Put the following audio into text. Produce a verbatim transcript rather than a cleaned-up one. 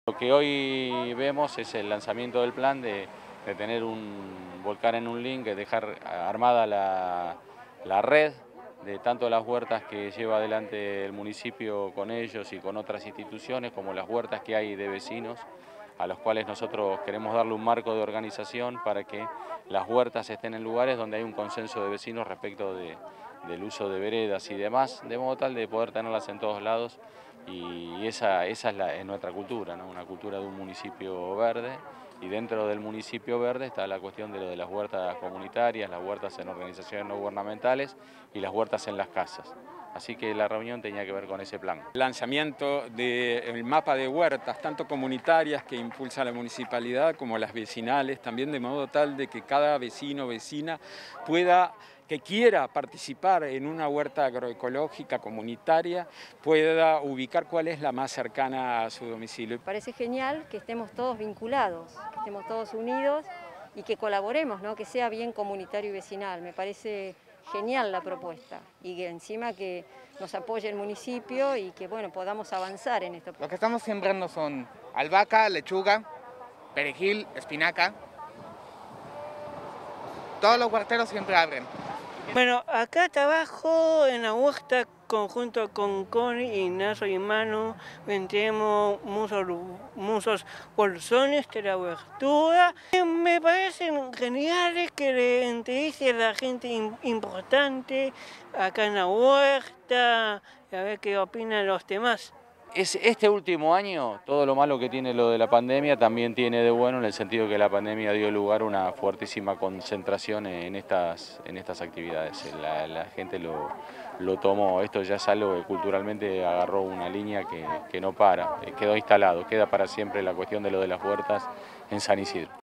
Lo que hoy vemos es el lanzamiento del plan de, de tener un volcar en un link, de dejar armada la, la red de tanto las huertas que lleva adelante el municipio con ellos y con otras instituciones, como las huertas que hay de vecinos, a los cuales nosotros queremos darle un marco de organización para que las huertas estén en lugares donde hay un consenso de vecinos respecto de, del uso de veredas y demás, de modo tal de poder tenerlas en todos lados. Y esa, esa es, la, es nuestra cultura, ¿no? Una cultura de un municipio verde, y dentro del municipio verde está la cuestión de lo de las huertas comunitarias, las huertas en organizaciones no gubernamentales y las huertas en las casas. Así que la reunión tenía que ver con ese plan. El lanzamiento del mapa de huertas, tanto comunitarias que impulsa la municipalidad como las vecinales, también de modo tal de que cada vecino o vecina pueda, que quiera participar en una huerta agroecológica comunitaria, pueda ubicar cuál es la más cercana a su domicilio. Parece genial que estemos todos vinculados, que estemos todos unidos y que colaboremos, ¿no? Que sea bien comunitario y vecinal. Me parece genial la propuesta y que encima que nos apoye el municipio y que bueno, podamos avanzar en esto. Lo que estamos sembrando son albahaca, lechuga, perejil, espinaca. Todos los huerteros siempre abren. Bueno, acá trabajo en la huerta conjunto con Connie, Ignacio y Manu. Vendemos muchos, muchos bolsones de la huertura. Me parecen geniales que le entreviste a la gente importante acá en la huerta, a ver qué opinan los demás. Es, este último año, todo lo malo que tiene lo de la pandemia también tiene de bueno, en el sentido que la pandemia dio lugar a una fuertísima concentración en estas, en estas actividades. La, la gente lo, lo tomó, esto ya es algo que culturalmente agarró una línea que, que no para, quedó instalado, queda para siempre la cuestión de lo de las huertas en San Isidro.